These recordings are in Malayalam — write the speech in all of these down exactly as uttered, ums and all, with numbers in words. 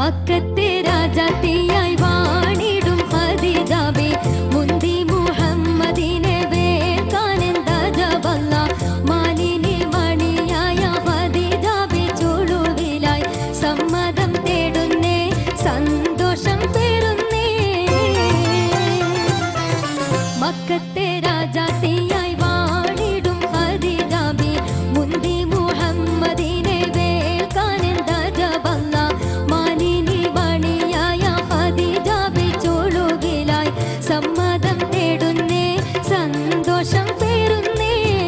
മക്കത്തെ രാജാത്തിയായി വാണിടും ഖദീജാബി മുന്തി മുഹമ്മദിനെ വേൽക്കാനെന്താ ജബല്ല മാലിനി മണിയായ ഖദീജാബി ചുളുവിലായി സമ്മതം തേടുന്നേ സന്തോഷം പേറുന്നേ മക്കത്തെ രാജാത്തിയായി വാണിടും ഖദീജാബി മുന്തി മുഹമ്മദിനെ വേൽക്കാനെന്താ ജബല്ല മാലിനി മണിയായ ഖദീജാബി ചുളുകിലായി സമ്മതം തേടുന്നേ സന്തോഷം പേറുന്നേ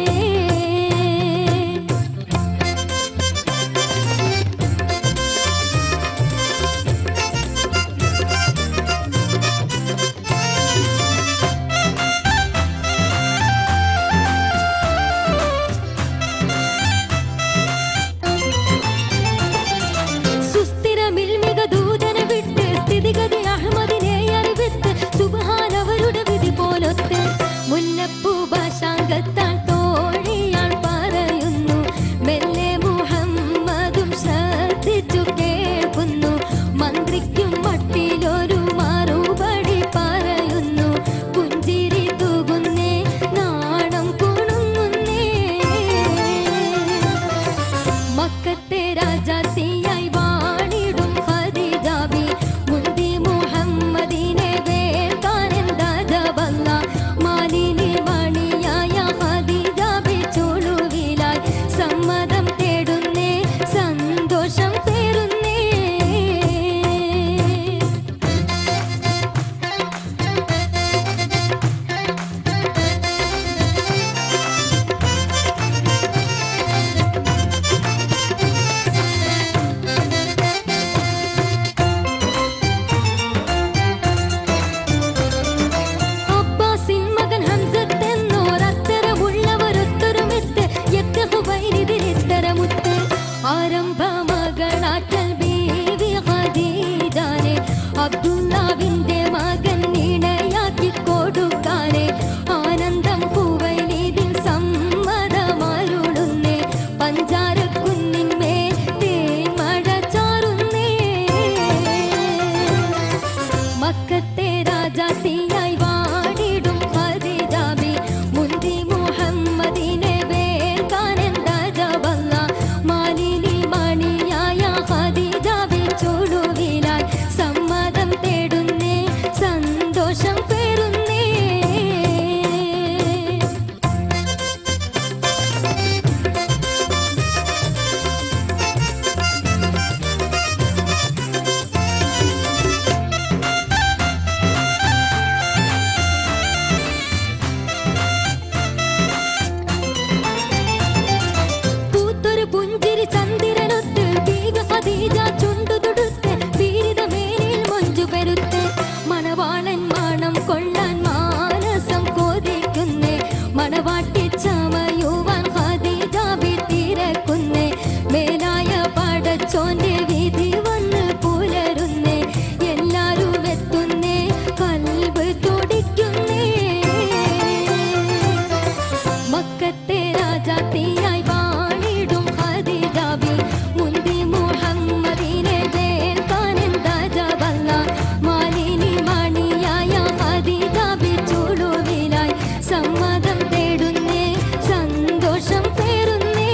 അബ്ദുല്ലാവിന്റെ മകൻ ഇണയാക്കി കൊടുക്കാനെ ആനന്ദം പൂവൈനീതിൽ സമ്മതമരുളുന്നേ പഞ്ചാരക്കുന്നിന്മേൽ തേൻമഴ ചാറുന്നേ മക്കത്തെ രാജാത്തിയായി വാണിടും ഖദീജാബി മുന്തി മുഹമ്മദിനെ വേൽക്കാനെന്താ ജബല്ല മാലിനി മണിയായ ഖദീജാബി ചുളുവിലായി സമ്മതം തേടുന്നേ സന്തോഷം പേറുന്നേ പൂത്തൊരു പുഞ്ചിരി ചന്ദ്രനൊത്ത് ബീവി ഖദീജ ചുണ്ടു തുടുത്ത് പീരിതമേനിൽ മൊഞ്ചു പെരുത്ത് മണവാളൻ മാണം കൊള്ളാൻ മാനസം കൊതിക്കുന്നേ മണവാട്ടി ചമയുവാൻ ഖദീജാബി തിരക്കുന്നേ മേലായ പടച്ചോന്റെ വിധി വന്ന് പുലരുന്നേ എല്ലാരും എത്തുന്നേ കൽബ് തുടിക്കുന്നേ മക്കത്തെ രാജാത്തിയായി വാണിടും ഖദീജാബി മുന്തി മുഹമ്മദിനെ വേൽക്കാനെന്താ ജബല്ല മാലിനി മണിയായ ഖദീജാബി ചുളുവിലായി സമ്മതം തേടുന്നേ സന്തോഷം പേറുന്നേ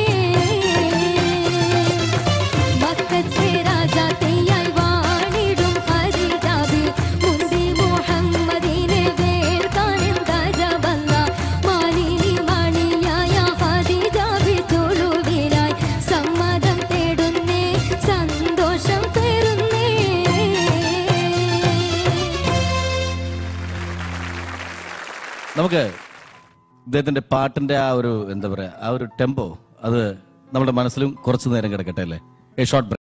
മക്കത്തെ രാജാത്തിയായി വാണിടും ഖദീജാബി മുന്തി മുഹമ്മദിനെ വേൽക്കാനെന്താ ജബല്ല മാലിനി മണിയായ ഖദീജാബി ചുളുവിലായി സമ്മതം തേടുന്നേ സന്തോഷം പേറുന്നേ നമുക്ക് ഇദ്ദേഹത്തിന്റെ പാട്ടിന്റെ ആ ഒരു എന്താ പറയാ ആ ഒരു ടെമ്പോ അത് നമ്മുടെ മനസ്സിലും കുറച്ചു നേരം കിടക്കട്ടെ അല്ലേ? A short break.